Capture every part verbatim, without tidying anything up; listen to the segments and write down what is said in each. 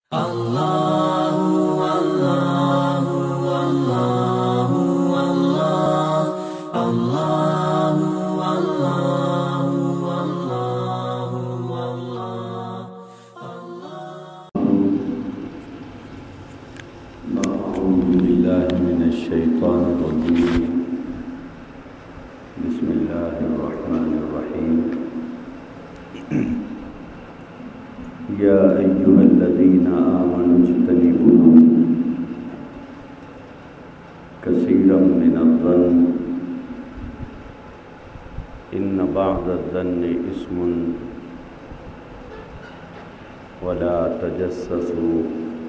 تجسسوا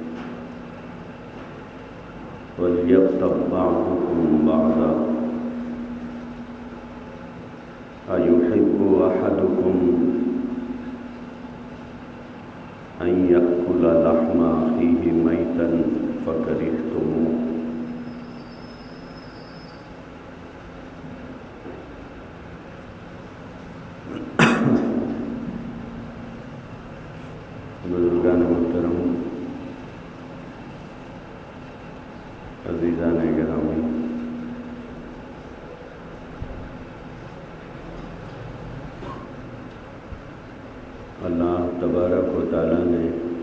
وليغتب بعضكم بعضا أيحب أحدكم أن يأكل لحم أخيه ميتا فكرهتموه بزرگان محترم، عزیزان گرامی، اللہ تبارک و تعالی نے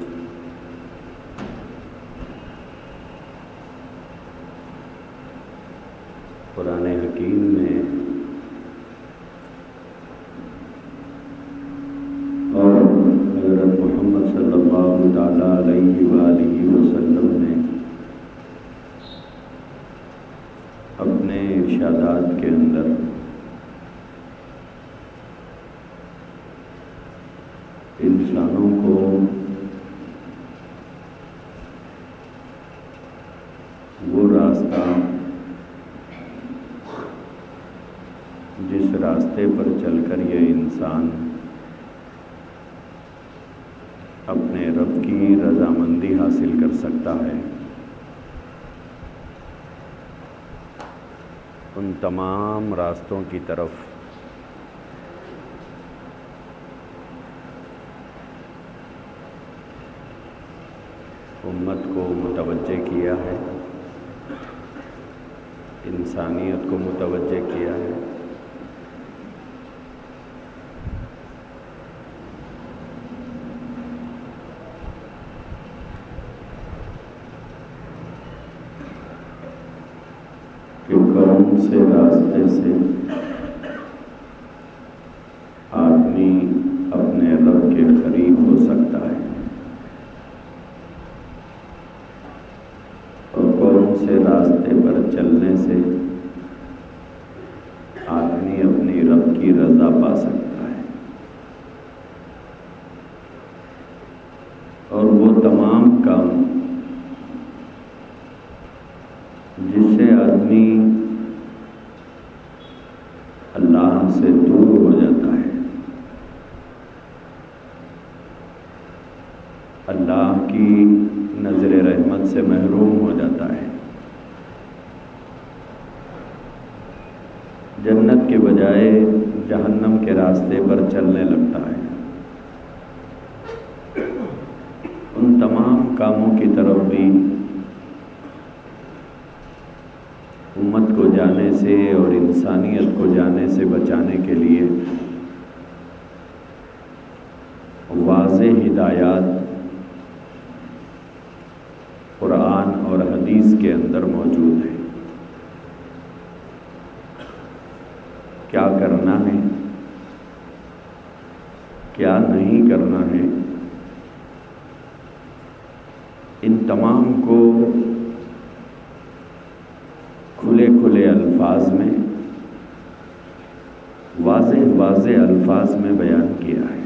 قرآن حکیم میں اور حضرت محمد صلی اللہ تعالیٰ علیہ وآلہ وسلم نے اپنے ارشادات کے اندر انسانوں کو وہ راستہ جس راستے پر چل کر یہ انسان اپنے رب کی رضامندی حاصل کر سکتا ہے، ان تمام راستوں کی طرف امت کو متوجہ کیا ہے، انسانیت کو متوجہ کیا ہے۔ کہ کون سے راستے سے آدمی اپنے رب کے قریب ہو سکتا ہے اور کون سے راستے پر چلنے سے آدمی اپنی رب کی رضا پا سکتا ہے، اور وہ تمام کام جس سے آدمی اللہ سے دور ہو جاتا ہے، اللہ کی نظر رحمت سے محروم ہو جاتا ہے، جنت کے بجائے جہنم کے راستے پر چلنے لگتا ہے، ان تمام کاموں کی طرف بھی امت کو جانے سے اور انسانیت کو جانے سے بچانے کے لیے واضح ہدایات قرآن اور حدیث کے اندر موجود ہیں۔ کیا کرنا ہے، کیا نہیں کرنا ہے، ان تمام کو کھلے کھلے الفاظ میں، واضح واضح الفاظ میں بیان کیا ہے۔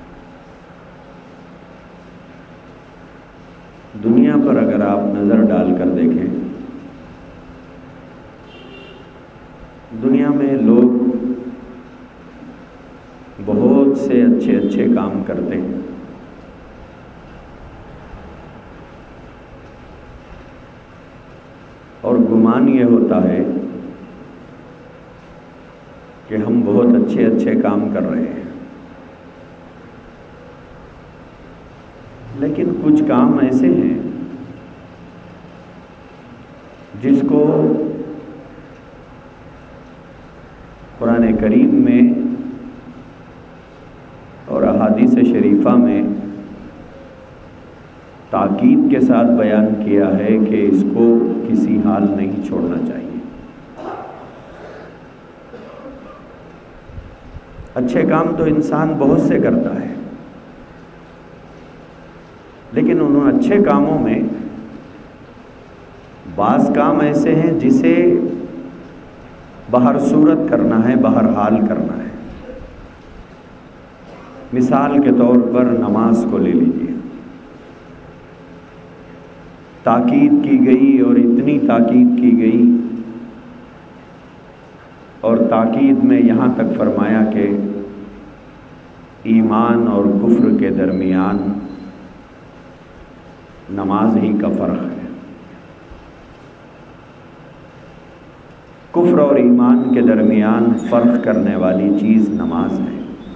دنیا پر اگر آپ نظر ڈال کر دیکھیں، دنیا میں لوگ بہت سے اچھے اچھے کام کرتے ہیں، اور گمان یہ ہوتا ہے کہ ہم بہت اچھے اچھے کام کر رہے ہیں، لیکن کچھ کچھ کام ایسے ہیں جس کو قرآن کریم میں اور احادیث شریفہ میں تاکید کے ساتھ بیان کیا ہے کہ اس کو کسی حال نہیں چھوڑنا چاہیے۔ اچھے کام تو انسان بہت سے کرتا ہے، لیکن ان اچھے کاموں میں بعض کام ایسے ہیں جسے بہر صورت کرنا ہے، بہر حال کرنا ہے۔ مثال کے طور پر نماز کو لے لیجیے، تاکید کی گئی اور اتنی تاکید کی گئی، اور تاکید میں یہاں تک فرمایا کہ ایمان اور کفر کے درمیان نماز ہی کا فرق ہے۔ کفر اور ایمان کے درمیان فرق کرنے والی چیز نماز ہے۔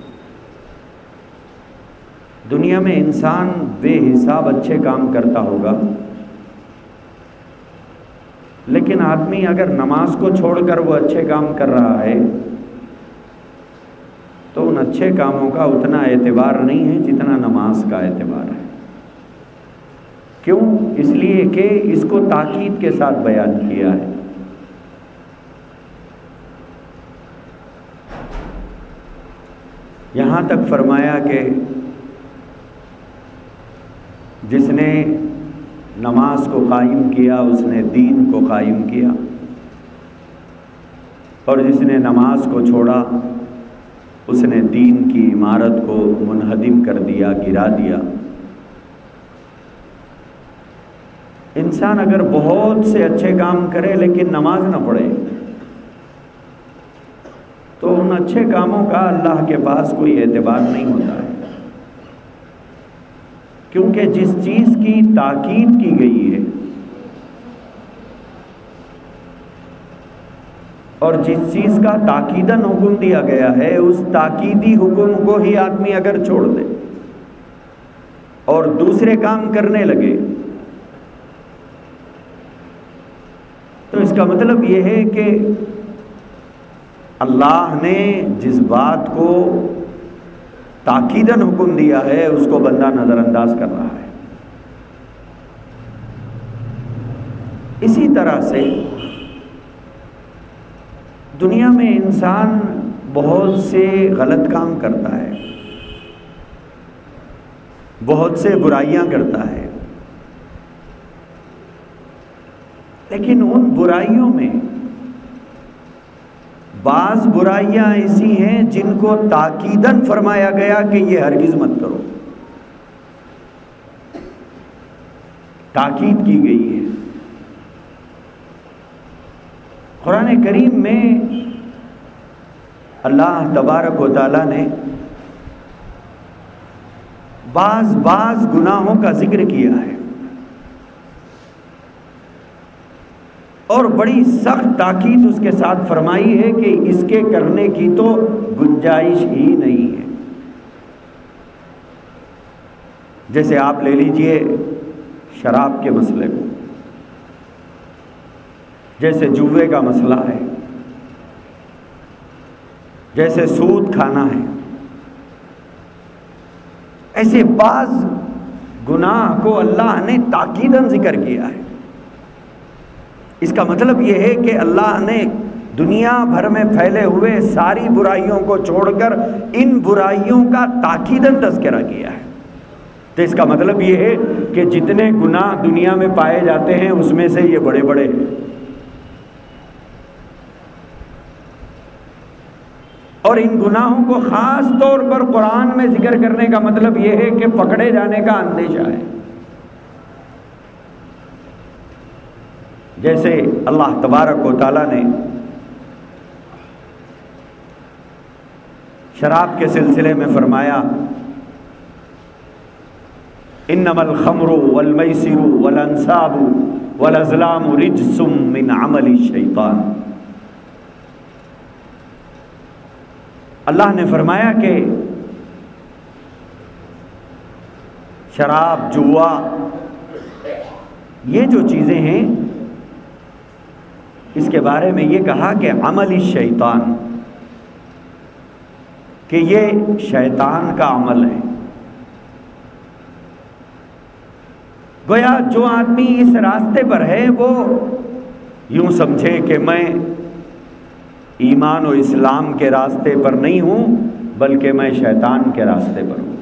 دنیا میں انسان بے حساب اچھے کام کرتا ہوگا، لیکن آدمی اگر نماز کو چھوڑ کر وہ اچھے کام کر رہا ہے تو ان اچھے کاموں کا اتنا اعتبار نہیں ہے جتنا نماز کا اعتبار ہے۔ کیوں؟ اس لیے کہ اس کو تاکید کے ساتھ بیان کیا ہے۔ یہاں تک فرمایا کہ جس نے نماز کو قائم کیا اس نے دین کو قائم کیا، اور جس نے نماز کو چھوڑا اس نے دین کی عمارت کو منہدم کر دیا، گرا دیا۔ انسان اگر بہت سے اچھے کام کرے لیکن نماز نہ پڑھے تو ان اچھے کاموں کا اللہ کے پاس کوئی اعتبار نہیں ہوتا ہے، کیونکہ جس چیز کی تاکید کی گئی ہے اور جس چیز کا تاکیداً حکم دیا گیا ہے، اس تاکیدی حکم کو ہی آدمی اگر چھوڑ دے اور دوسرے کام کرنے لگے تو اس کا مطلب یہ ہے کہ اللہ نے جس بات کو تاکیداً حکم دیا ہے اس کو بندہ نظر انداز کر رہا ہے۔ اسی طرح سے دنیا میں انسان بہت سے غلط کام کرتا ہے، بہت سے برائیاں کرتا ہے، لیکن ان برائیوں میں بعض برائیاں ایسی ہیں جن کو تاکیداً فرمایا گیا کہ یہ ہرگز مت کرو، تاکید کی گئی ہے۔ قرآن کریم میں اللہ تبارک و تعالیٰ نے بعض بعض گناہوں کا ذکر کیا ہے اور بڑی سخت تاکید اس کے ساتھ فرمائی ہے کہ اس کے کرنے کی تو گنجائش ہی نہیں ہے۔ جیسے آپ لے لیجئے شراب کے مسئلے کو، جیسے جوے کا مسئلہ ہے، جیسے سود کھانا ہے، ایسے بعض گناہ کو اللہ نے تاکیداً ذکر کیا ہے۔ اس کا مطلب یہ ہے کہ اللہ نے دنیا بھر میں پھیلے ہوئے ساری برائیوں کو چھوڑ کر ان برائیوں کا تاکیداً تذکرہ کیا ہے۔ تو اس کا مطلب یہ ہے کہ جتنے گناہ دنیا میں پائے جاتے ہیں اس میں سے یہ بڑے بڑے ہیں، اور ان گناہوں کو خاص طور پر قرآن میں ذکر کرنے کا مطلب یہ ہے کہ پکڑے جانے کا اندیشہ ہے۔ جیسے اللہ تبارک و تعالیٰ نے شراب کے سلسلے میں فرمایا انما الخمر والمیسر والانصاب والازلام رجس من عمل الشیطان۔ اللہ نے فرمایا کہ شراب، جوا، یہ جو چیزیں ہیں اس کے بارے میں یہ کہا کہ عمل شیطان، کہ یہ شیطان کا عمل ہے۔ گویا جو آدمی اس راستے پر ہے وہ یوں سمجھے کہ میں ایمان و اسلام کے راستے پر نہیں ہوں بلکہ میں شیطان کے راستے پر ہوں،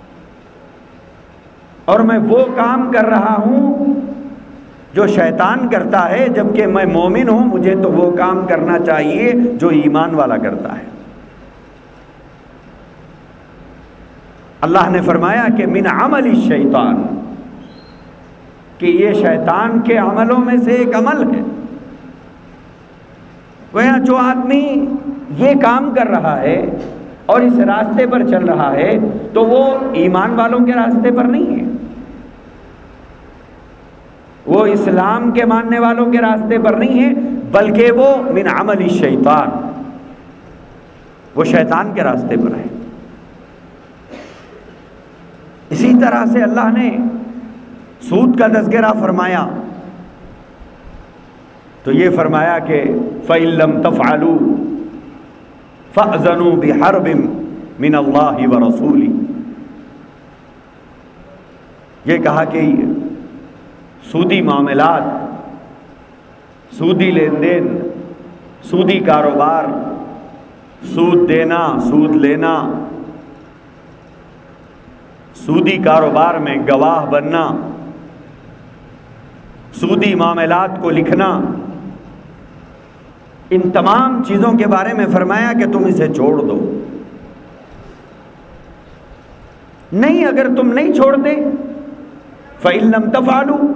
اور میں وہ کام کر رہا ہوں جو شیطان کرتا ہے، جبکہ میں مومن ہوں، مجھے تو وہ کام کرنا چاہیے جو ایمان والا کرتا ہے۔ اللہ نے فرمایا کہ من عمل الشیطان، کہ یہ شیطان کے عملوں میں سے ایک عمل ہے۔ گویا جو آدمی یہ کام کر رہا ہے اور اس راستے پر چل رہا ہے تو وہ ایمان والوں کے راستے پر نہیں ہے، وہ اسلام کے ماننے والوں کے راستے پر نہیں ہے، بلکہ وہ من عمل الشیطان، وہ شیطان کے راستے پر ہے۔ اسی طرح سے اللہ نے سود کا تذکرہ فرمایا تو یہ فرمایا کہ فَإِن لَّمْ تَفْعَلُوا فَأْذَنُوا بِحَرْبٍ مِّنَ اللَّهِ وَرَسُولِهِ، یہ کہا کہ سودی معاملات، سودی لین دین، سودی کاروبار، سود دینا، سود لینا، سودی کاروبار میں گواہ بننا، سودی معاملات کو لکھنا، ان تمام چیزوں کے بارے میں فرمایا کہ تم اسے چھوڑ دو۔ نہیں، اگر تم نہیں چھوڑتے فَإِن لَّمْ تَفْعَلُوا،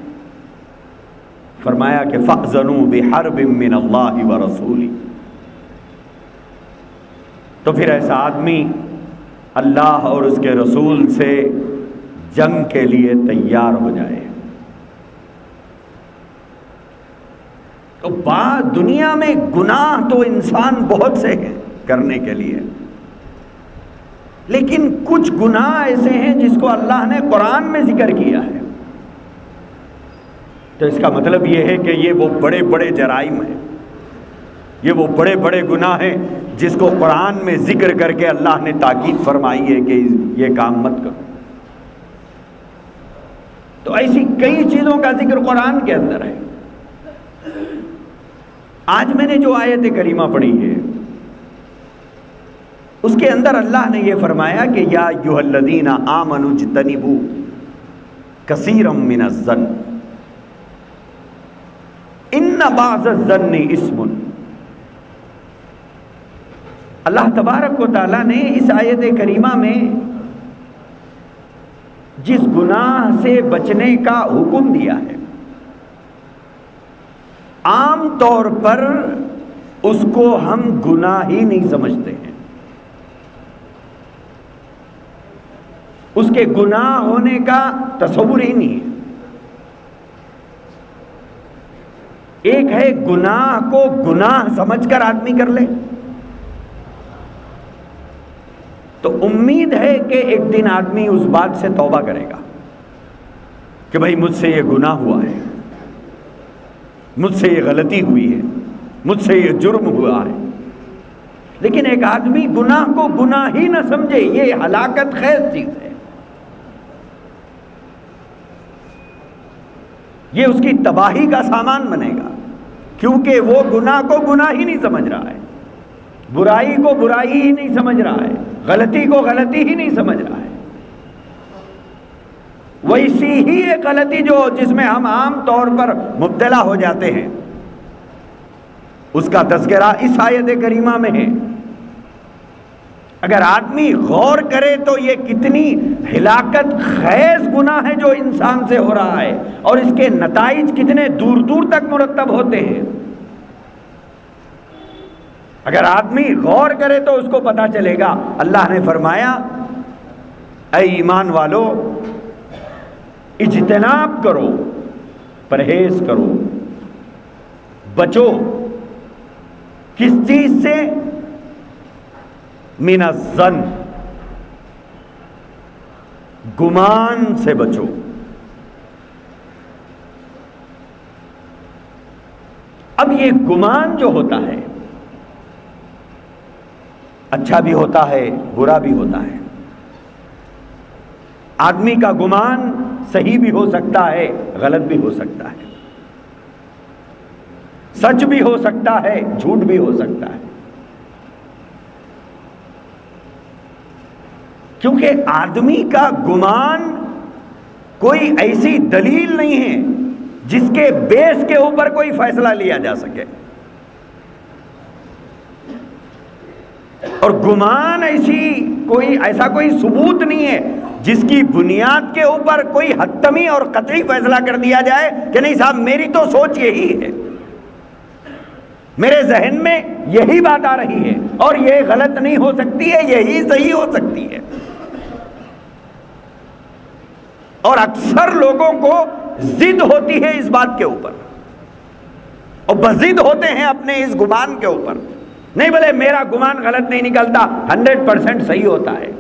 فرمایا کہ فَأْذَنُوا بِحَرْبٍ مِّنَ اللَّهِ وَرَسُولِهِ، تو پھر ایسا آدمی اللہ اور اس کے رسول سے جنگ کے لیے تیار ہو جائے۔ تو بات دنیا میں گناہ تو انسان بہت سے ہیں کرنے کے لیے، لیکن کچھ گناہ ایسے ہیں جس کو اللہ نے قرآن میں ذکر کیا ہے، تو اس کا مطلب یہ ہے کہ یہ وہ بڑے بڑے جرائم ہیں، یہ وہ بڑے بڑے گناہ ہیں جس کو قرآن میں ذکر کر کے اللہ نے تاکید فرمائی ہے کہ یہ کام مت کرو۔ تو ایسی کئی چیزوں کا ذکر قرآن کے اندر ہے۔ آج میں نے جو آیت کریمہ پڑھی ہے اس کے اندر اللہ نے یہ فرمایا کہ یا ایھا الذین آمنوا اجتنبوا کثیرا من الظن ان بعض الظن اثم۔ اللہ تبارک و تعالیٰ نے اس آیت کریمہ میں جس گناہ سے بچنے کا حکم دیا ہے، عام طور پر اس کو ہم گناہ ہی نہیں سمجھتے ہیں، اس کے گناہ ہونے کا تصور ہی نہیں ہے۔ ایک ہے گناہ کو گناہ سمجھ کر آدمی کر لے، تو امید ہے کہ ایک دن آدمی اس بات سے توبہ کرے گا کہ بھائی مجھ سے یہ گناہ ہوا ہے، مجھ سے یہ غلطی ہوئی ہے، مجھ سے یہ جرم ہوا ہے۔ لیکن ایک آدمی گناہ کو گناہ ہی نہ سمجھے، یہ ہلاکت خیز چیز ہے، یہ اس کی تباہی کا سامان بنے گا، کیونکہ وہ گناہ کو گناہ ہی نہیں سمجھ رہا ہے، برائی کو برائی ہی نہیں سمجھ رہا ہے، غلطی کو غلطی ہی نہیں سمجھ رہا ہے۔ ویسی ہی ایک غلطی جو جس میں ہم عام طور پر مبتلا ہو جاتے ہیں، اس کا تذکرہ اس آیت کریمہ میں ہے۔ اگر آدمی غور کرے تو یہ کتنی ہلاکت خیز گناہ ہے جو انسان سے ہو رہا ہے، اور اس کے نتائج کتنے دور دور تک مرتب ہوتے ہیں۔ اگر آدمی غور کرے تو اس کو پتہ چلے گا۔ اللہ نے فرمایا اے ایمان والو، اجتناب کرو، پرہیز کرو، بچو، کس چیز سے؟ من الظن، گمان سے بچو. اب یہ گمان جو ہوتا ہے اچھا بھی ہوتا ہے برا بھی ہوتا ہے. آدمی کا گمان صحیح بھی ہو سکتا ہے غلط بھی ہو سکتا ہے، سچ بھی ہو سکتا ہے جھوٹ بھی ہو سکتا ہے. کیونکہ آدمی کا گمان کوئی ایسی دلیل نہیں ہے جس کے بیس کے اوپر کوئی فیصلہ لیا جا سکے، اور گمان ایسی کوئی ایسا کوئی ثبوت نہیں ہے جس کی بنیاد کے اوپر کوئی حتمی اور قطعی فیصلہ کر دیا جائے کہ نہیں صاحب میری تو سوچ یہی ہے، میرے ذہن میں یہی بات آ رہی ہے اور یہ غلط نہیں ہو سکتی ہے، یہی صحیح ہو سکتی ہے. اور اکثر لوگوں کو ضد ہوتی ہے اس بات کے اوپر، اور بضد ہوتے ہیں اپنے اس گمان کے اوپر. نہیں بولے میرا گمان غلط نہیں نکلتا، ہنڈریڈ پرسینٹ صحیح ہوتا ہے،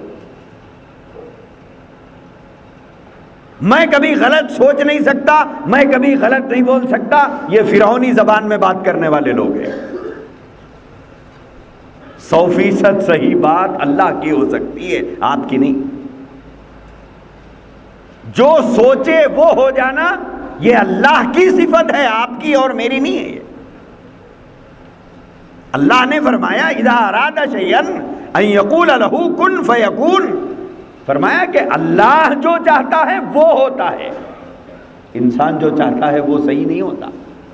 میں کبھی غلط سوچ نہیں سکتا، میں کبھی غلط نہیں بول سکتا. یہ فرعونی زبان میں بات کرنے والے لوگ ہیں. سو فیصد صحیح بات اللہ کی ہو سکتی ہے، آپ کی نہیں. جو سوچے وہ ہو جانا یہ اللہ کی صفت ہے، آپ کی اور میری نہیں ہے. اللہ نے فرمایا اذا اراد شیئا ان یقول له کن فیکون، فرمایا کہ اللہ جو چاہتا ہے وہ ہوتا ہے، انسان جو چاہتا ہے وہ صحیح نہیں ہوتا.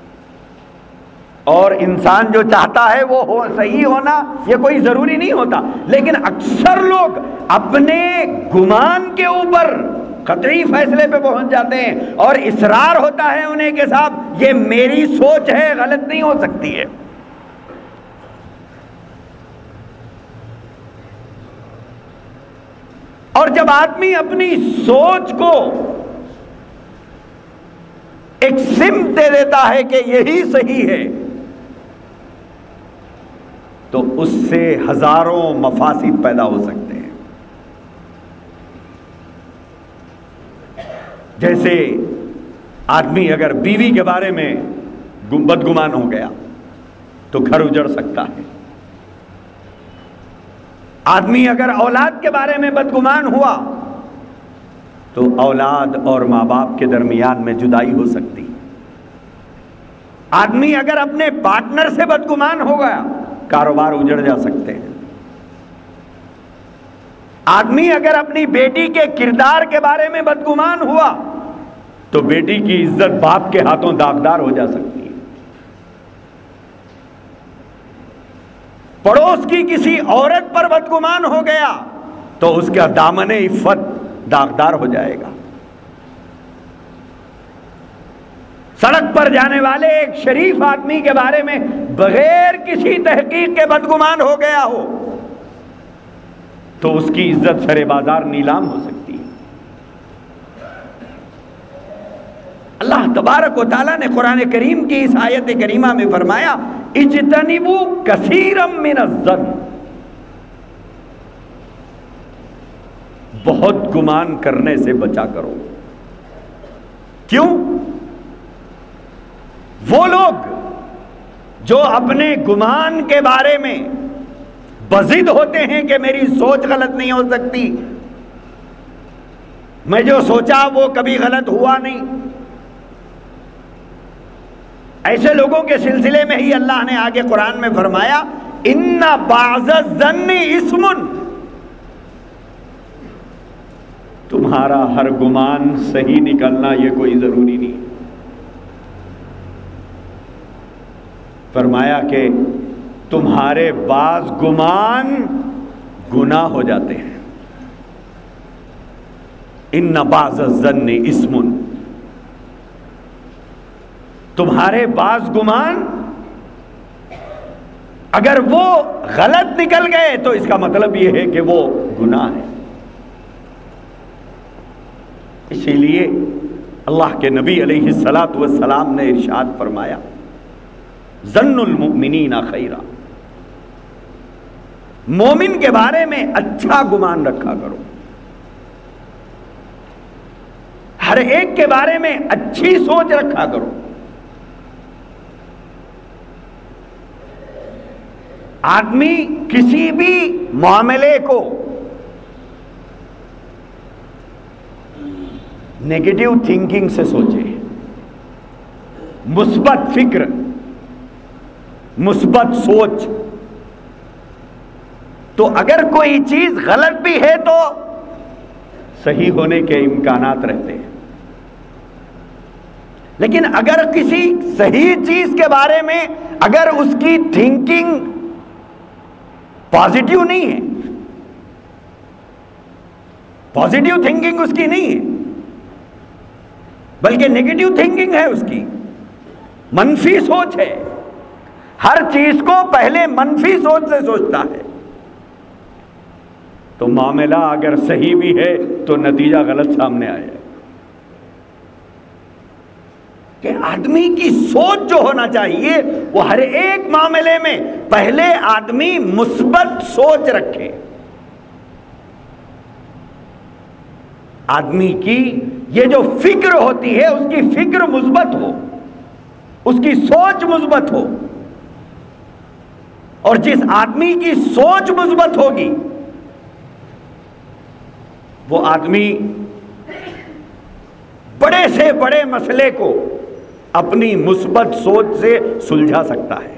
اور انسان جو چاہتا ہے وہ ہو صحیح ہونا یہ کوئی ضروری نہیں ہوتا. لیکن اکثر لوگ اپنے گمان کے اوپر قطعی فیصلے پہ پہنچ جاتے ہیں اور اصرار ہوتا ہے انہیں کہ صاحب یہ میری سوچ ہے، غلط نہیں ہو سکتی ہے. اور جب آدمی اپنی سوچ کو ایک سمت دے دیتا ہے کہ یہی صحیح ہے تو اس سے ہزاروں مفاسد پیدا ہو سکتے ہیں. جیسے آدمی اگر بیوی کے بارے میں بدگمان ہو گیا تو گھر اجڑ سکتا ہے. آدمی اگر اولاد کے بارے میں بدگمان ہوا تو اولاد اور ماں باپ کے درمیان میں جدائی ہو سکتی. آدمی اگر اپنے پارٹنر سے بدگمان ہو گیا کاروبار اجڑ جا سکتے ہیں. آدمی اگر اپنی بیٹی کے کردار کے بارے میں بدگمان ہوا تو بیٹی کی عزت باپ کے ہاتھوں داغدار ہو جا سکتی ہے. پڑوس کی کسی عورت پر بدگمان ہو گیا تو اس کا دامن عفت داغدار ہو جائے گا. سڑک پر جانے والے ایک شریف آدمی کے بارے میں بغیر کسی تحقیق کے بدگمان ہو گیا ہو تو اس کی عزت سرے بازار نیلام ہو سکتی ہے. اللہ تبارک و تعالیٰ نے قرآن کریم کی اس آیت کریمہ میں فرمایا اجتنبوا کثیرا من الظن، بہت گمان کرنے سے بچا کرو. کیوں؟ وہ لوگ جو اپنے گمان کے بارے میں بضد ہوتے ہیں کہ میری سوچ غلط نہیں ہو سکتی، میں جو سوچا وہ کبھی غلط ہوا نہیں، ایسے لوگوں کے سلسلے میں ہی اللہ نے آگے قرآن میں فرمایا ان بعض الظن اسم، تمہارا ہر گمان صحیح نکلنا یہ کوئی ضروری نہیں. فرمایا کہ تمہارے بعض گمان گناہ ہو جاتے ہیں. ان بعض الظن اسم، تمہارے بعض گمان اگر وہ غلط نکل گئے تو اس کا مطلب یہ ہے کہ وہ گناہ ہے. اسی لیے اللہ کے نبی علیہ الصلاۃ والسلام نے ارشاد فرمایا ظن المؤمنین خیرا، مومن کے بارے میں اچھا گمان رکھا کرو. ہر ایک کے بارے میں اچھی سوچ رکھا کرو. آدمی کسی بھی معاملے کو نیگیٹو تھنکنگ سے سوچے، مثبت فکر، مثبت سوچ. تو اگر کوئی چیز غلط بھی ہے تو صحیح ہونے کے امکانات رہتے ہیں. لیکن اگر کسی صحیح چیز کے بارے میں اگر اس کی تھنکنگ پازیٹیو نہیں ہے، پازیٹیو تھنکنگ اس کی نہیں ہے بلکہ نیگیٹو تھنکنگ ہے، اس کی منفی سوچ ہے، ہر چیز کو پہلے منفی سوچ سے سوچتا ہے، تو معاملہ اگر صحیح بھی ہے تو نتیجہ غلط سامنے آیا. کہ آدمی کی سوچ جو ہونا چاہیے وہ ہر ایک معاملے میں پہلے آدمی مثبت سوچ رکھے. آدمی کی یہ جو فکر ہوتی ہے اس کی فکر مثبت ہو، اس کی سوچ مثبت ہو. اور جس آدمی کی سوچ مثبت ہوگی وہ آدمی بڑے سے بڑے مسئلے کو اپنی مثبت سوچ سے سلجھا سکتا ہے.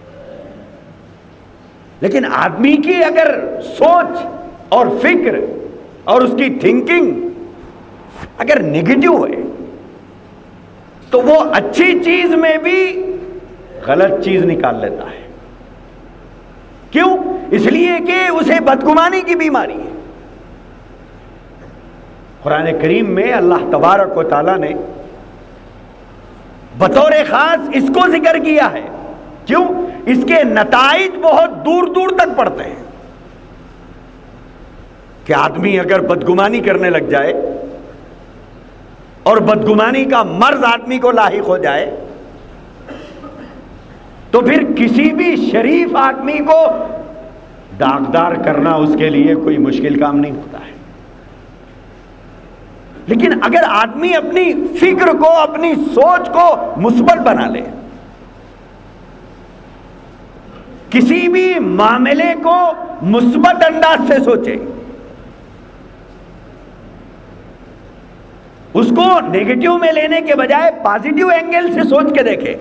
لیکن آدمی کی اگر سوچ اور فکر اور اس کی تھنکنگ اگر نیگیٹو ہے تو وہ اچھی چیز میں بھی غلط چیز نکال لیتا ہے. کیوں؟ اس لیے کہ اسے بدگمانی کی بیماری ہے. قرآن کریم میں اللہ تبارک و تعالیٰ نے بطور خاص اس کو ذکر کیا ہے. کیوں؟ اس کے نتائج بہت دور دور تک پڑتے ہیں. کہ آدمی اگر بدگمانی کرنے لگ جائے اور بدگمانی کا مرض آدمی کو لاحق ہو جائے تو پھر کسی بھی شریف آدمی کو داغدار کرنا اس کے لیے کوئی مشکل کام نہیں ہوتا ہے. لیکن اگر آدمی اپنی فکر کو، اپنی سوچ کو مثبت بنا لے، کسی بھی معاملے کو مثبت انداز سے سوچے، اس کو نیگیٹو میں لینے کے بجائے پازیٹیو اینگل سے سوچ کے دیکھے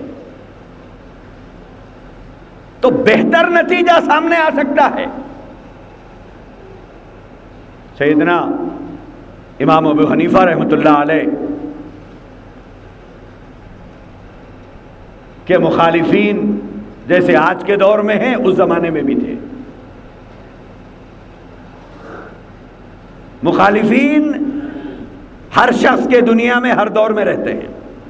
تو بہتر نتیجہ سامنے آ سکتا ہے. سیدنا امام ابو حنیفہ رحمۃ اللہ علیہ کے مخالفین جیسے آج کے دور میں ہیں اس زمانے میں بھی تھے. مخالفین ہر شخص کے دنیا میں ہر دور میں رہتے ہیں.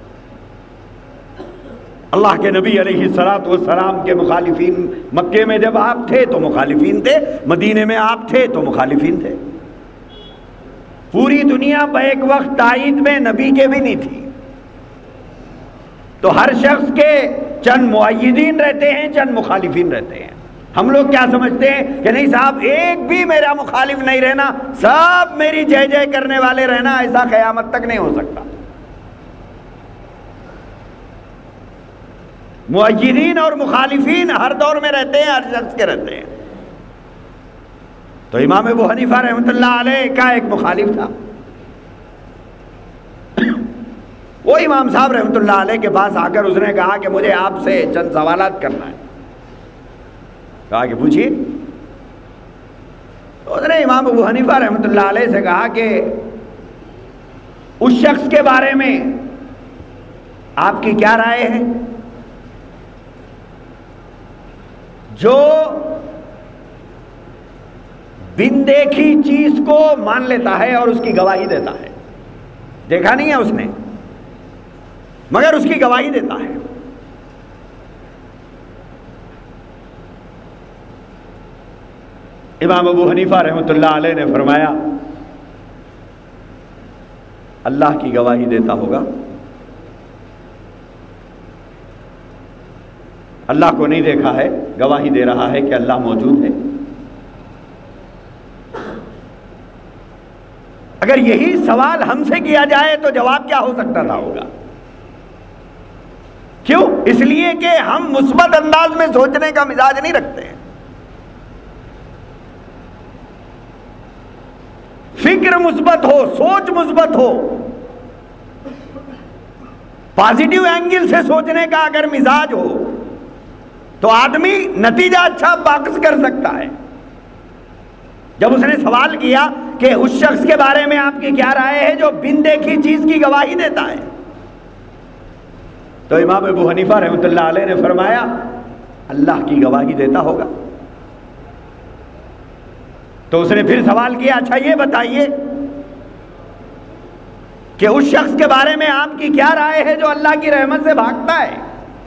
اللہ کے نبی علیہ الصلوۃ والسلام کے مخالفین مکے میں جب آپ تھے تو مخالفین تھے، مدینے میں آپ تھے تو مخالفین تھے. پوری دنیا بیک وقت تائید میں نبی کے بھی نہیں تھی. تو ہر شخص کے چند مؤیدین رہتے ہیں، چند مخالفین رہتے ہیں. ہم لوگ کیا سمجھتے ہیں کہ نہیں صاحب ایک بھی میرا مخالف نہیں رہنا، سب میری جے جے کرنے والے رہنا. ایسا قیامت تک نہیں ہو سکتا. مؤیدین اور مخالفین ہر دور میں رہتے ہیں، ہر شخص کے رہتے ہیں. تو امام ابو حنیفہ رحمۃ اللہ علیہ کا ایک مخالف تھا. وہ امام صاحب رحمۃ اللہ علیہ کے پاس آ کر اس نے کہا کہ مجھے آپ سے چند سوالات کرنا ہے. کہا کہ پوچھیے. تو اس نے امام ابو حنیفہ رحمۃ اللہ علیہ سے کہا کہ اس شخص کے بارے میں آپ کی کیا رائے ہے جو بن دیکھی چیز کو مان لیتا ہے اور اس کی گواہی دیتا ہے. دیکھا نہیں ہے اس نے مگر اس کی گواہی دیتا ہے. امام ابو حنیفہ رحمۃ اللہ علیہ نے فرمایا اللہ کی گواہی دیتا ہوگا. اللہ کو نہیں دیکھا ہے، گواہی دے رہا ہے کہ اللہ موجود ہے. اگر یہی سوال ہم سے کیا جائے تو جواب کیا ہو سکتا تھا ہوگا؟ کیوں؟ اس لیے کہ ہم مثبت انداز میں سوچنے کا مزاج نہیں رکھتے ہیں. فکر مثبت ہو، سوچ مثبت ہو، پازیٹیو اینگل سے سوچنے کا اگر مزاج ہو تو آدمی نتیجہ اچھا باکس کر سکتا ہے. جب اس نے سوال کیا کہ اس شخص کے بارے میں آپ کی کیا رائے ہے جو بن دیکھی چیز کی گواہی دیتا ہے، تو امام ابو حنیفہ رحمۃ اللہ علیہ نے فرمایا اللہ کی گواہی دیتا ہوگا. تو اس نے پھر سوال کیا اچھا یہ بتائیے کہ اس شخص کے بارے میں آپ کی کیا رائے ہے جو اللہ کی رحمت سے بھاگتا ہے.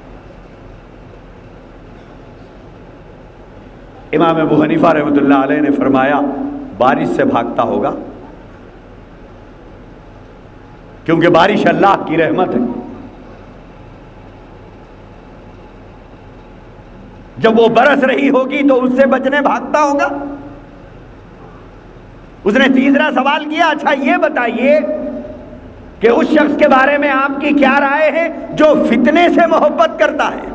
امام ابو حنیفہ رحمۃ اللہ علیہ نے فرمایا بارش سے بھاگتا ہوگا، کیونکہ بارش اللہ کی رحمت ہے. جب وہ برس رہی ہوگی تو اس سے بچنے بھاگتا ہوگا. اس نے تیسرا سوال کیا اچھا یہ بتائیے کہ اس شخص کے بارے میں آپ کی کیا رائے ہے جو فتنے سے محبت کرتا ہے،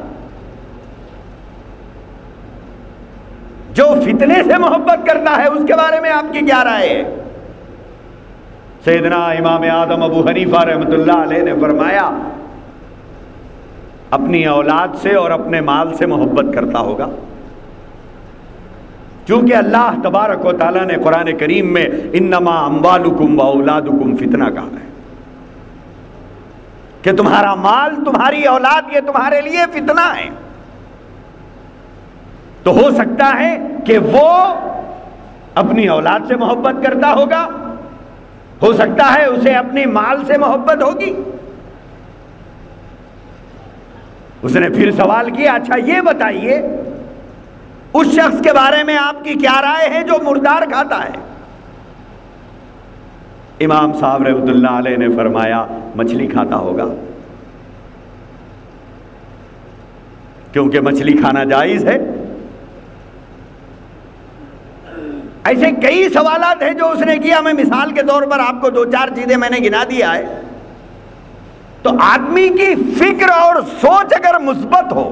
جو فتنے سے محبت کرتا ہے اس کے بارے میں آپ کی کیا رائے ہے؟ سیدنا امام اعظم ابو حنیفہ رحمۃ اللہ علیہ نے فرمایا اپنی اولاد سے اور اپنے مال سے محبت کرتا ہوگا، چونکہ اللہ تبارک و تعالیٰ نے قرآن کریم میں انما اموالکم و اولادکم فتنہ کہا ہے کہ تمہارا مال، تمہاری اولاد یہ تمہارے لیے فتنہ ہے. تو ہو سکتا ہے کہ وہ اپنی اولاد سے محبت کرتا ہوگا، ہو سکتا ہے اسے اپنی مال سے محبت ہوگی. اس نے پھر سوال کیا اچھا یہ بتائیے اس شخص کے بارے میں آپ کی کیا رائے ہے جو مردار کھاتا ہے. امام صاحب رحمۃ اللہ علیہ نے فرمایا مچھلی کھاتا ہوگا، کیونکہ مچھلی کھانا جائز ہے. ایسے کئی سوالات ہیں جو اس نے کیا. میں مثال کے طور پر آپ کو دو چار چیزیں میں نے گنا دیا ہے. تو آدمی کی فکر اور سوچ اگر مثبت ہو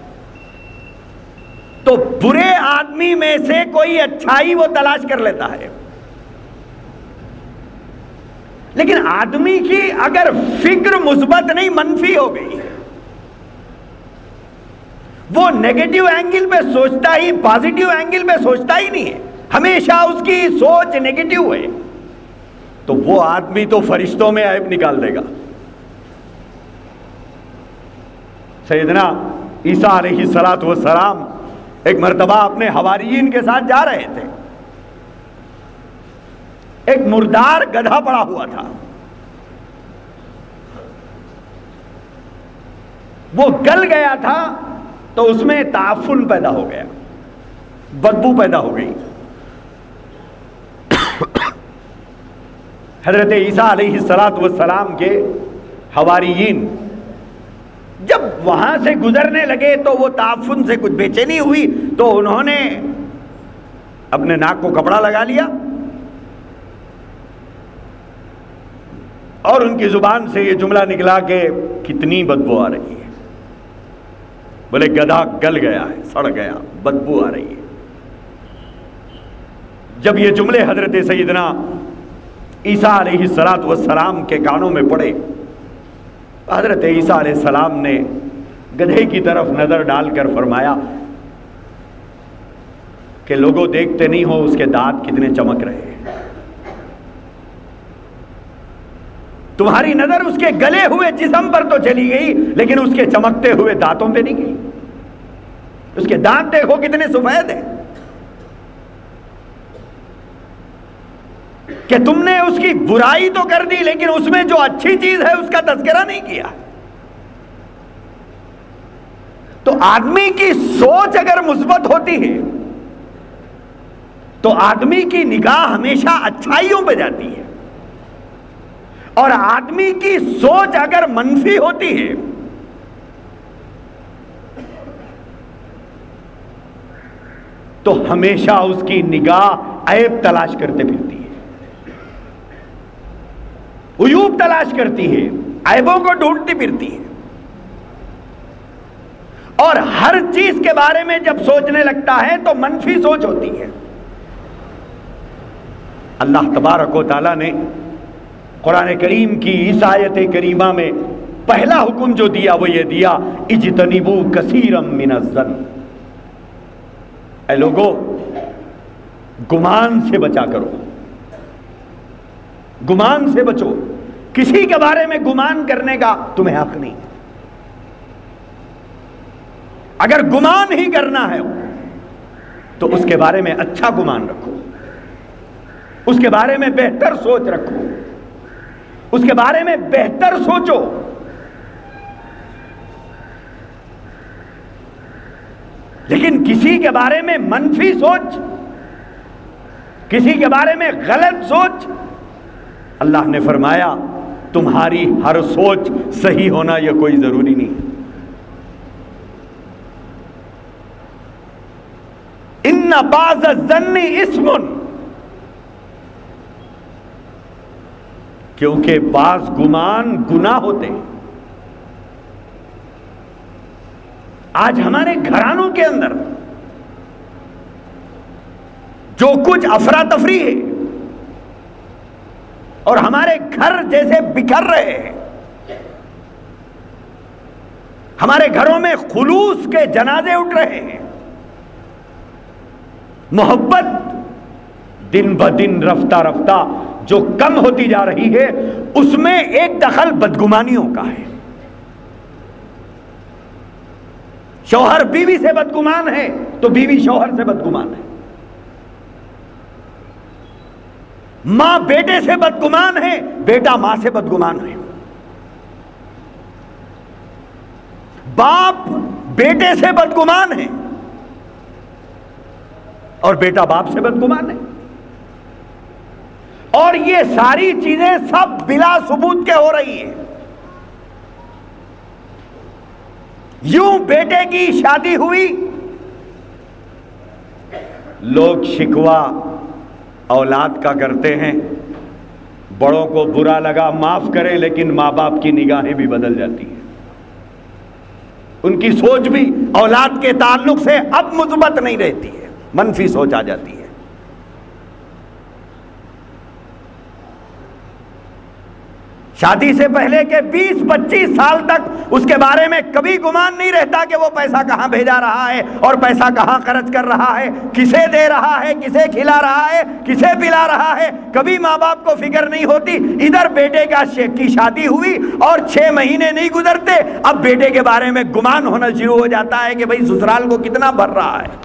تو برے آدمی میں سے کوئی اچھائی وہ تلاش کر لیتا ہے. لیکن آدمی کی اگر فکر مثبت نہیں منفی ہو گئی، وہ نیگیٹو اینگل پہ سوچتا ہی، پازیٹیو اینگل پہ سوچتا ہی نہیں ہے، ہمیشہ اس کی سوچ نیگیٹو ہے، تو وہ آدمی تو فرشتوں میں عیب نکال دے گا. سیدنا عیسیٰ علیہ الصلوۃ والسلام ایک مرتبہ اپنے حواریین کے ساتھ جا رہے تھے. ایک مردار گدھا پڑا ہوا تھا، وہ گل گیا تھا تو اس میں تعفن پیدا ہو گیا، بدبو پیدا ہو گئی. حضرت عیسیٰ علیہ الصلوۃ والسلام کے حواریین جب وہاں سے گزرنے لگے تو وہ تعفن سے کچھ بے چینی ہوئی تو انہوں نے اپنے ناک کو کپڑا لگا لیا اور ان کی زبان سے یہ جملہ نکلا کہ کتنی بدبو آ رہی ہے. بولے گدھا گل گیا ہے، سڑ گیا، بدبو آ رہی ہے. جب یہ جملے حضرت سیدنا عیسیٰ علیہ الصلوۃ والسلام کے کانوں میں پڑے، حضرت عیسیٰ علیہ السلام نے گدھے کی طرف نظر ڈال کر فرمایا کہ لوگوں دیکھتے نہیں ہو اس کے دانت کتنے چمک رہے ہیں، تمہاری نظر اس کے گلے ہوئے جسم پر تو چلی گئی لیکن اس کے چمکتے ہوئے دانتوں پہ نہیں گئی. اس کے دانت دیکھو کتنے سفید ہیں کہ تم نے اس کی برائی تو کر دی لیکن اس میں جو اچھی چیز ہے اس کا تذکرہ نہیں کیا. تو آدمی کی سوچ اگر مثبت ہوتی ہے تو آدمی کی نگاہ ہمیشہ اچھائیوں پہ جاتی ہے، اور آدمی کی سوچ اگر منفی ہوتی ہے تو ہمیشہ اس کی نگاہ عیب تلاش کرتے پھرتی ہے. عیوب تلاش کرتی ہے، عیبوں کو ڈھونڈتی پھرتی ہے، اور ہر چیز کے بارے میں جب سوچنے لگتا ہے تو منفی سوچ ہوتی ہے۔ اللہ تبارک و تعالیٰ نے قرآن کریم کی اس آیت کریمہ میں پہلا حکم جو دیا وہ یہ دیا، اجتنبوا کثیرا من الظن، اے لوگو گمان سے بچا کرو، گمان سے بچو، کسی کے بارے میں گمان کرنے کا تمہیں حق نہیں۔ اگر گمان ہی کرنا ہے تو اس کے بارے میں اچھا گمان رکھو، اس کے بارے میں بہتر سوچ رکھو، اس کے بارے میں بہتر سوچو۔ لیکن کسی کے بارے میں منفی سوچ، کسی کے بارے میں غلط سوچ، اللہ نے فرمایا تمہاری ہر سوچ صحیح ہونا یہ کوئی ضروری نہیں۔ ان بعض الظن اسم، کیونکہ بعض گمان گناہ ہوتے ہیں۔ آج ہمارے گھرانوں کے اندر جو کچھ افراتفری ہے اور ہمارے گھر جیسے بکھر رہے ہیں، ہمارے گھروں میں خلوص کے جنازے اٹھ رہے ہیں، محبت دن بدن رفتہ رفتہ جو کم ہوتی جا رہی ہے، اس میں ایک دخل بدگمانیوں کا ہے۔ شوہر بیوی سے بدگمان ہے تو بیوی شوہر سے بدگمان ہے، ماں بیٹے سے بدگمان ہے، بیٹا ماں سے بدگمان ہے، باپ بیٹے سے بدگمان ہے اور بیٹا باپ سے بدگمان ہے۔ اور یہ ساری چیزیں سب بلا ثبوت کے ہو رہی ہیں۔ یوں بیٹے کی شادی ہوئی، لوگ شکوہ اولاد کا کرتے ہیں، بڑوں کو برا لگا معاف کریں، لیکن ماں باپ کی نگاہیں بھی بدل جاتی ہیں، ان کی سوچ بھی اولاد کے تعلق سے اب مثبت نہیں رہتی ہے، منفی سوچ آ جاتی ہے۔ شادی سے پہلے کے بیس پچیس سال تک اس کے بارے میں کبھی گمان نہیں رہتا کہ وہ پیسہ کہاں بھیجا رہا ہے اور پیسہ کہاں خرچ کر رہا ہے، کسے دے رہا ہے، کسے کھلا رہا ہے، کسے پلا رہا ہے، کبھی ماں باپ کو فکر نہیں ہوتی۔ ادھر بیٹے کا کی شادی ہوئی اور چھ مہینے نہیں گزرتے اب بیٹے کے بارے میں گمان ہونا شروع ہو جاتا ہے کہ بھئی سسرال کو کتنا بھر رہا ہے۔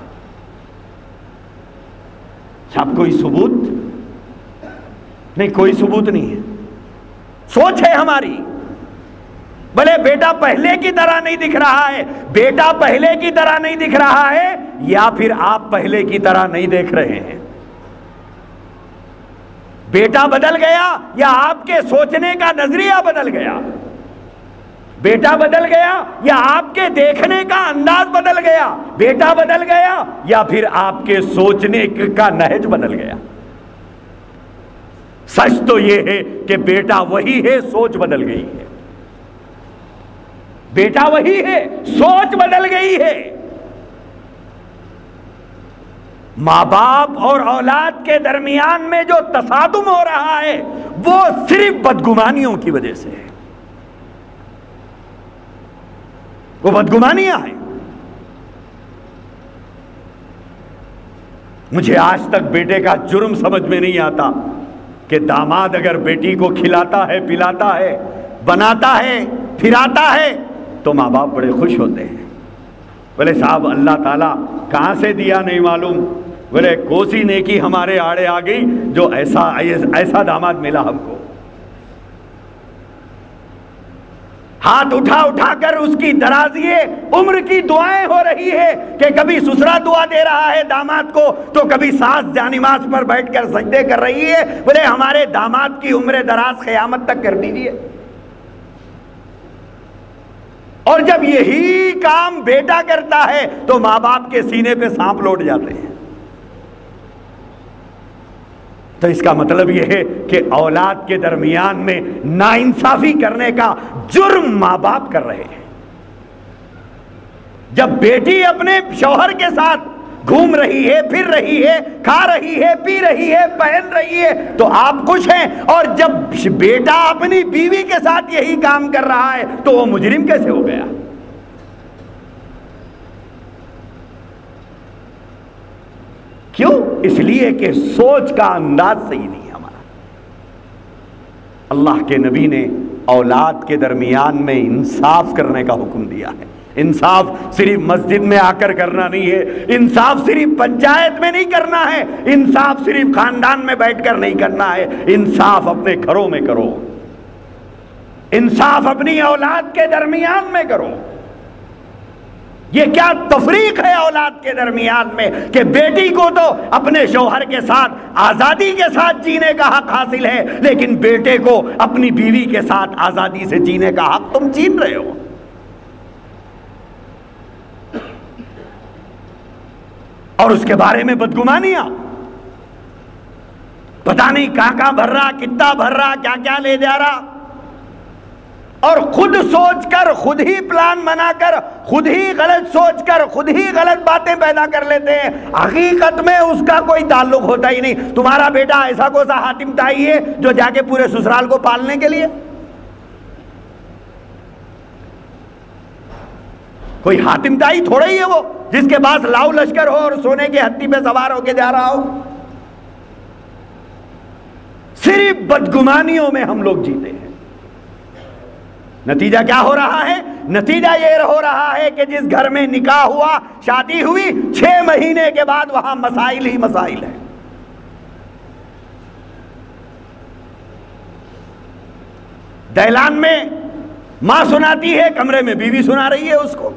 سب کوئی ثبوت نہیں، کوئی ثبوت نہیں ہے، سوچ ہے ہماری۔ بھلے بیٹا پہلے کی طرح نہیں دکھ رہا ہے، بیٹا پہلے کی طرح نہیں دکھ رہا ہے، یا پھر آپ پہلے کی طرح نہیں دیکھ رہے ہیں۔ بیٹا بدل گیا یا آپ کے سوچنے کا نظریہ بدل گیا، بیٹا بدل گیا یا آپ کے دیکھنے کا انداز بدل گیا، بیٹا بدل گیا یا پھر آپ کے سوچنے کا نہج بدل گیا۔ سچ تو یہ ہے کہ بیٹا وہی ہے، سوچ بدل گئی ہے، بیٹا وہی ہے، سوچ بدل گئی ہے۔ ماں باپ اور اولاد کے درمیان میں جو تصادم ہو رہا ہے وہ صرف بدگمانیوں کی وجہ سے ہے، وہ بدگمانیاں ہیں۔ مجھے آج تک بیٹے کا جرم سمجھ میں نہیں آتا کہ داماد اگر بیٹی کو کھلاتا ہے، پلاتا ہے، بناتا ہے، پھراتا ہے تو ماں باپ بڑے خوش ہوتے ہیں۔ بولے صاحب اللہ تعالیٰ کہاں سے دیا نہیں معلوم، بولے کوسی نیکی ہمارے آڑے آ گئی جو ایسا ایسا داماد ملا ہم کو۔ ہاتھ اٹھا اٹھا کر اس کی درازیے عمر کی دعائیں ہو رہی ہے کہ کبھی سسرا دعا دے رہا ہے داماد کو تو کبھی ساس جانماز پر بیٹھ کر سجدے کر رہی ہے۔ بولے ہمارے داماد کی عمر دراز قیامت تک کر دیجیے۔ اور جب یہی کام بیٹا کرتا ہے تو ماں باپ کے سینے پہ سانپ لوٹ جاتے ہیں۔ تو اس کا مطلب یہ ہے کہ اولاد کے درمیان میں ناانصافی کرنے کا جرم ماں باپ کر رہے ہیں۔ جب بیٹی اپنے شوہر کے ساتھ گھوم رہی ہے، پھر رہی ہے، کھا رہی ہے، پی رہی ہے، پہن رہی ہے تو آپ خوش ہیں، اور جب بیٹا اپنی بیوی کے ساتھ یہی کام کر رہا ہے تو وہ مجرم کیسے ہو گیا؟ کیوں؟ اس لیے کہ سوچ کا انداز صحیح نہیں ہے ہمارا۔ اللہ کے نبی نے اولاد کے درمیان میں انصاف کرنے کا حکم دیا ہے۔ انصاف صرف مسجد میں آ کر کرنا نہیں ہے، انصاف صرف پنچایت میں نہیں کرنا ہے، انصاف صرف خاندان میں بیٹھ کر نہیں کرنا ہے، انصاف اپنے گھروں میں کرو، انصاف اپنی اولاد کے درمیان میں کرو۔ یہ کیا تفریق ہے اولاد کے درمیان میں کہ بیٹی کو تو اپنے شوہر کے ساتھ آزادی کے ساتھ جینے کا حق حاصل ہے، لیکن بیٹے کو اپنی بیوی کے ساتھ آزادی سے جینے کا حق تم چھین رہے ہو۔ اور اس کے بارے میں بدگمانیاں، پتہ نہیں کہاں کہاں بھر رہا، کتنا بھر رہا، کیا کیا لے جا رہا، اور خود سوچ کر، خود ہی پلان بنا کر، خود ہی غلط سوچ کر، خود ہی غلط باتیں پیدا کر لیتے ہیں۔ حقیقت میں اس کا کوئی تعلق ہوتا ہی نہیں۔ تمہارا بیٹا ایسا کو سا حاتم تائی ہے جو جا کے پورے سسرال کو پالنے کے لیے، کوئی حاتم تائی تھوڑا ہی ہے وہ جس کے پاس لاؤ لشکر ہو اور سونے کے ہتھی پہ سوار ہو کے جا رہا ہو۔ صرف بدگمانیوں میں ہم لوگ جیتے ہیں۔ نتیجہ کیا ہو رہا ہے؟ نتیجہ یہ ہو رہا ہے کہ جس گھر میں نکاح ہوا، شادی ہوئی، چھ مہینے کے بعد وہاں مسائل ہی مسائل ہیں۔ دہلان میں ماں سناتی ہے، کمرے میں بیوی سنا رہی ہے اس کو۔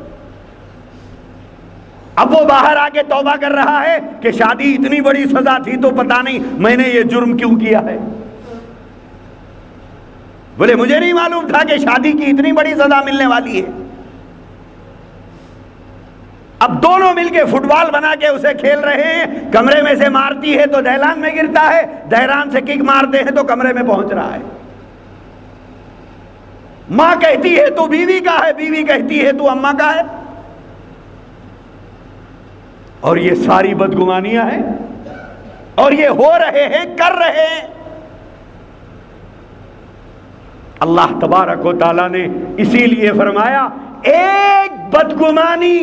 اب وہ باہر آ کے توبہ کر رہا ہے کہ شادی اتنی بڑی سزا تھی تو پتہ نہیں میں نے یہ جرم کیوں کیا ہے۔ بولے مجھے نہیں معلوم تھا کہ شادی کی اتنی بڑی سزا ملنے والی ہے۔ اب دونوں مل کے فٹ بال بنا کے اسے کھیل رہے ہیں، کمرے میں سے مارتی ہے تو دہلان میں گرتا ہے، دہلان سے کک مارتے ہیں تو کمرے میں پہنچ رہا ہے۔ ماں کہتی ہے تو بیوی کا ہے، بیوی کہتی ہے تو اماں کا ہے، اور یہ ساری بدگمانیاں ہیں، اور یہ ہو رہے ہیں، کر رہے ہیں۔ اللہ تبارک و تعالیٰ نے اسی لیے فرمایا ایک بدگمانی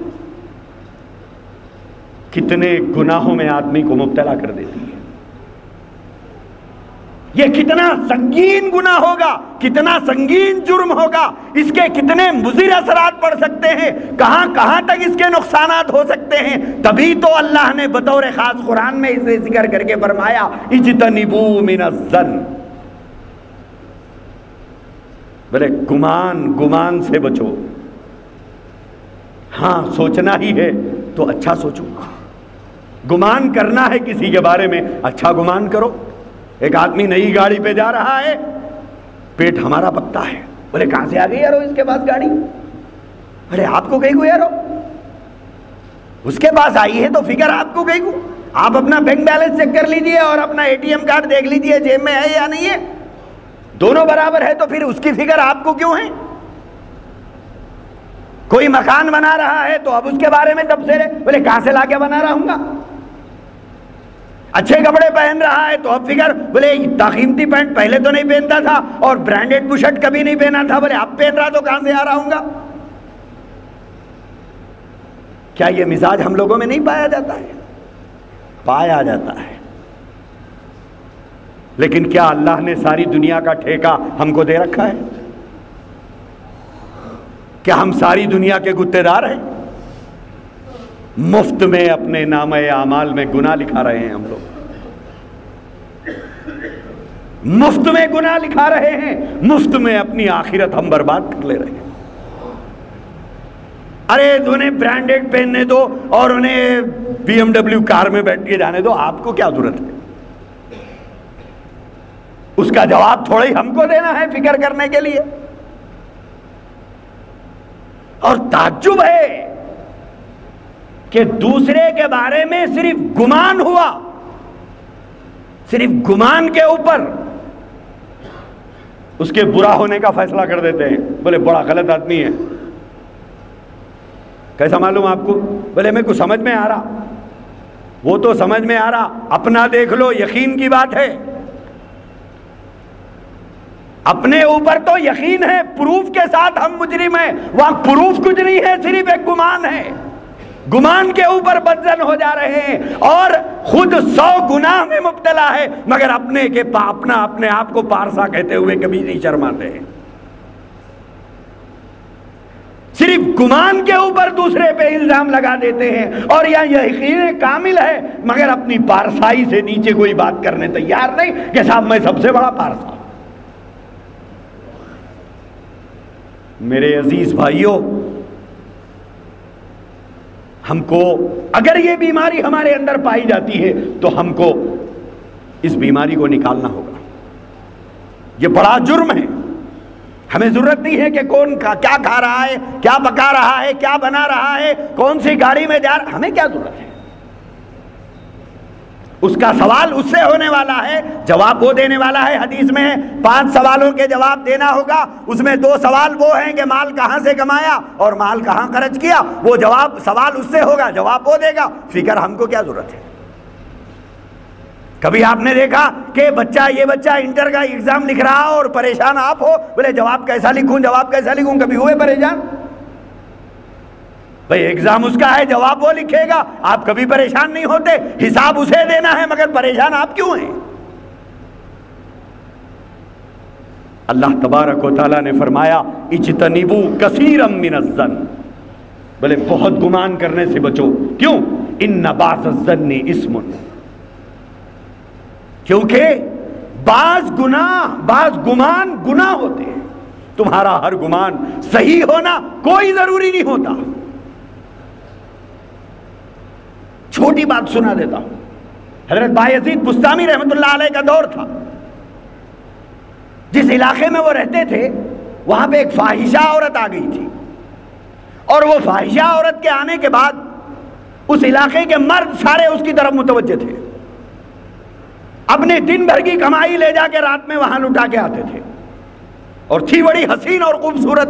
کتنے گناہوں میں آدمی کو مبتلا کر دیتی ہے۔ یہ کتنا سنگین گناہ ہوگا، کتنا سنگین جرم ہوگا، اس کے کتنے مضر اثرات پڑ سکتے ہیں، کہاں کہاں تک اس کے نقصانات ہو سکتے ہیں۔ تبھی تو اللہ نے بطور خاص قرآن میں اسے ذکر کر کے فرمایا اجتنبوا من الظن، بولے گمان گمان سے بچو۔ ہاں سوچنا ہی ہے تو اچھا سوچو، گمان کرنا ہے کسی کے بارے میں اچھا گمان کرو۔ ایک آدمی نئی گاڑی پہ جا رہا ہے، پیٹ ہمارا پکتا ہے، بولے کہاں سے آ گئی یارو اس کے پاس گاڑی؟ ارے آپ کو کہیں کو یارو، اس کے پاس آئی ہے تو فکر آپ کو کہیں کو۔ آپ اپنا بینک بیلنس چیک کر لیجئے اور اپنا اے ٹی ایم کارڈ دیکھ لیجئے جیب میں ہے یا نہیں ہے، دونوں برابر ہے، تو پھر اس کی فکر آپ کو کیوں ہے؟ کوئی مکان بنا رہا ہے تو اب اس کے بارے میں تبصرے، بولے کہاں سے لا کے بنا رہا ہوں گا۔ اچھے کپڑے پہن رہا ہے تو اب فکر، بولے اتنا قیمتی پینٹ پہلے تو نہیں پہنتا تھا اور برانڈیڈ بشرٹ کبھی نہیں پہنا تھا، بولے اب پہن رہا تو کہاں سے آ رہا ہوں گا۔ کیا یہ مزاج ہم لوگوں میں نہیں پایا جاتا ہے؟ پایا جاتا ہے۔ لیکن کیا اللہ نے ساری دنیا کا ٹھیکہ ہم کو دے رکھا ہے؟ کیا ہم ساری دنیا کے گتےدار دار ہیں؟ مفت میں اپنے نامہ اعمال میں گناہ لکھا رہے ہیں، ہم لوگ مفت میں گناہ لکھا رہے ہیں، مفت میں اپنی آخرت ہم برباد کر لے رہے ہیں۔ ارے انہیں برانڈیڈ پہننے دو اور انہیں بی ایم ڈبلیو کار میں بیٹھ کے جانے دو، آپ کو کیا ضرورت ہے؟ اس کا جواب تھوڑا ہی ہم کو دینا ہے فکر کرنے کے لیے۔ اور تعجب ہے کہ دوسرے کے بارے میں صرف گمان ہوا، صرف گمان کے اوپر اس کے برا ہونے کا فیصلہ کر دیتے ہیں. بولے بڑا غلط آدمی ہے. کیسا معلوم آپ کو؟ بولے میں کچھ سمجھ میں آ رہا. وہ تو سمجھ میں آ رہا، اپنا دیکھ لو، یقین کی بات ہے. اپنے اوپر تو یقین ہے، پروف کے ساتھ ہم مجرم ہیں. وہاں پروف کچھ نہیں ہے، صرف ایک گمان ہے. گمان کے اوپر بدزن ہو جا رہے ہیں اور خود سو گناہ میں مبتلا ہے، مگر اپنے کے پا اپنا اپنے آپ کو پارسا کہتے ہوئے کبھی نہیں شرماتے ہیں. صرف گمان کے اوپر دوسرے پہ الزام لگا دیتے ہیں، اور یا یقین کامل ہے مگر اپنی پارسائی سے نیچے کوئی بات کرنے تیار نہیں کہ صاحب میں سب سے بڑا پارسا. میرے عزیز بھائیوں، ہم کو اگر یہ بیماری ہمارے اندر پائی جاتی ہے تو ہم کو اس بیماری کو نکالنا ہوگا. یہ بڑا جرم ہے. ہمیں ضرورت نہیں ہے کہ کون کیا کھا رہا ہے، کیا پکا رہا ہے، کیا بنا رہا ہے، کون سی گاڑی میں جا رہا. ہمیں کیا ضرورت ہے؟ اس کا سوال اس سے ہونے والا ہے، جواب وہ دینے والا ہے. حدیث میں پانچ سوالوں کے جواب دینا ہوگا. اس میں دو سوال وہ ہیں کہ مال کہاں سے کمایا اور مال کہاں خرچ کیا. وہ جواب سوال اس سے ہوگا، جواب وہ دے گا. فکر ہم کو کیا ضرورت ہے؟ کبھی آپ نے دیکھا کہ بچہ یہ بچہ انٹر کا ایگزام لکھ رہا اور پریشان آپ ہو، بولے جواب کیسا لکھوں جواب کیسا لکھوں کبھی ہوئے پریشان؟ بھئی ایگزام اس کا ہے، جواب وہ لکھے گا. آپ کبھی پریشان نہیں ہوتے. حساب اسے دینا ہے مگر پریشان آپ کیوں ہیں؟ اللہ تبارک و تعالیٰ نے فرمایا اجتنبوا کثیرا من الظن، بولے بہت گمان کرنے سے بچو. کیوں؟ ان بعض الظن اسم، کیونکہ بعض گناہ بعض گمان گناہ ہوتے ہیں. تمہارا ہر گمان صحیح ہونا کوئی ضروری نہیں ہوتا. چھوٹی بات سنا دیتا ہوں. حضرت بایزید بستامی رحمت اللہ علیہ کا دور تھا. جس علاقے میں وہ رہتے تھے وہاں پہ ایک فاحشہ عورت آ گئی تھی، اور وہ فاحشہ عورت کے آنے کے بعد اس علاقے کے مرد سارے اس کی طرف متوجہ تھے. اپنے دن بھر کی کمائی لے جا کے رات میں وہاں لٹا کے آتے تھے، اور تھی بڑی حسین اور خوبصورت.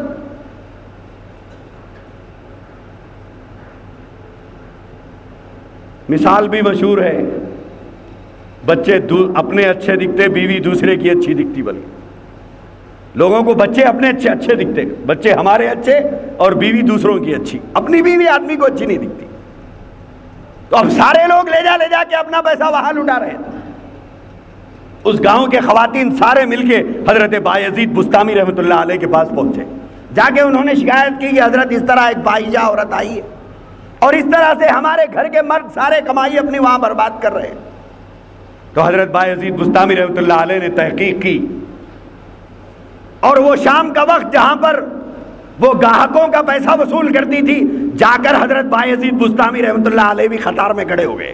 مثال بھی مشہور ہے، بچے اپنے اچھے دکھتے، بیوی دوسرے کی اچھی دکھتی. بلکہ لوگوں کو بچے اپنے اچھے اچھے دکھتے، بچے ہمارے اچھے اور بیوی دوسروں کی اچھی. اپنی بیوی آدمی کو اچھی نہیں دکھتی. تو اب سارے لوگ لے جا لے جا کے اپنا پیسہ وہاں لٹا رہے تھے. اس گاؤں کے خواتین سارے مل کے حضرت بایزید بستامی رحمت اللہ علیہ کے پاس پہنچے. جا کے انہوں نے شکایت کی کہ حضرت اس طرح ایک فاحشہ عورت آئی ہے اور اس طرح سے ہمارے گھر کے مرد سارے کمائی اپنی وہاں برباد کر رہے ہیں. تو حضرت بایزید بستامی رحمت اللہ علیہ نے تحقیق کی، اور وہ شام کا وقت جہاں پر وہ گاہکوں کا پیسہ وصول کرتی تھی، جا کر حضرت بایزید بستامی رحمت اللہ علیہ بھی قطار میں کھڑے ہو گئے.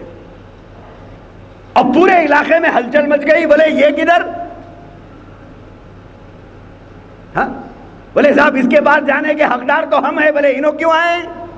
اب پورے علاقے میں ہلچل مچ گئی. بولے یہ کدھر؟ ہاں بولے صاحب اس کے بعد جانے کے حقدار تو ہم ہیں. بولے انہوں کیوں آئے؟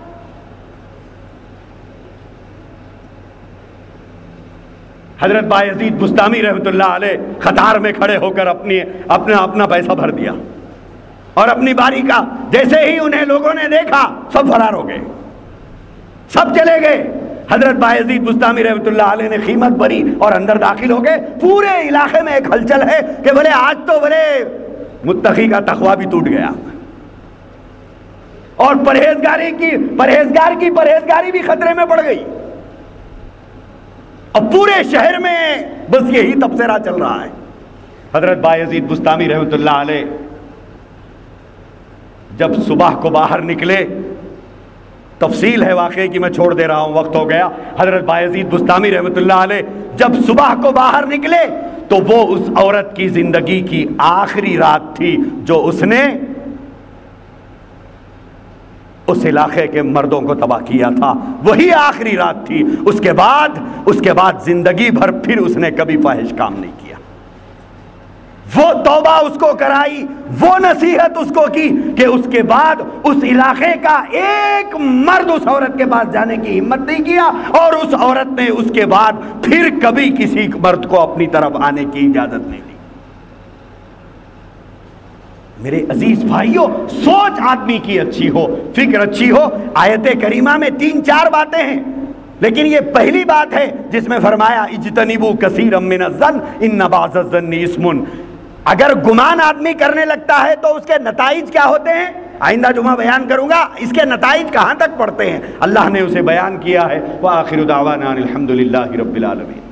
حضرت بایزید بستامی رحمت اللہ علیہ قطار میں کھڑے ہو کر اپنی اپنا اپنا پیسہ بھر دیا، اور اپنی باری کا جیسے ہی انہیں لوگوں نے دیکھا سب فرار ہو گئے، سب چلے گئے. حضرت بایزید بستامی رحمت اللہ علیہ نے قیمت بری اور اندر داخل ہو گئے. پورے علاقے میں ایک ہلچل ہے کہ بولے آج تو بولے متقی کا تقویٰ بھی ٹوٹ گیا، اور پرہیزگاری کی پرہیزگار کی پرہیزگاری بھی خطرے میں پڑ گئی. اب پورے شہر میں بس یہی تبصرہ چل رہا ہے. حضرت بایزید بستامی رحمت اللہ علیہ جب صبح کو باہر نکلے، تفصیل ہے واقعے کی میں چھوڑ دے رہا ہوں، وقت ہو گیا. حضرت بایزید بستامی رحمت اللہ علیہ جب صبح کو باہر نکلے تو وہ اس عورت کی زندگی کی آخری رات تھی جو اس نے اس علاقے کے مردوں کو تباہ کیا تھا. وہی آخری رات تھی. اس کے بعد اس کے بعد زندگی بھر پھر اس نے کبھی فاحش کام نہیں کیا. وہ توبہ اس کو کرائی، وہ نصیحت اس کو کی کہ اس کے بعد اس علاقے کا ایک مرد اس عورت کے پاس جانے کی ہمت نہیں کیا، اور اس عورت نے اس کے بعد پھر کبھی کسی مرد کو اپنی طرف آنے کی اجازت نہیں دی۔ میرے عزیز بھائیوں، سوچ آدمی کی اچھی ہو، فکر اچھی ہو۔ آیت کریمہ میں تین چار باتیں ہیں، لیکن یہ پہلی بات ہے جس میں فرمایا اجتنبوا کثیرا من الظن ان بعض الظن اسم۔ اگر گمان آدمی کرنے لگتا ہے تو اس کے نتائج کیا ہوتے ہیں، آئندہ جمعہ بیان کروں گا، اس کے نتائج کہاں تک پڑتے ہیں، اللہ نے اسے بیان کیا ہے۔ وآخر دعوانا الحمد للہ رب العالمین۔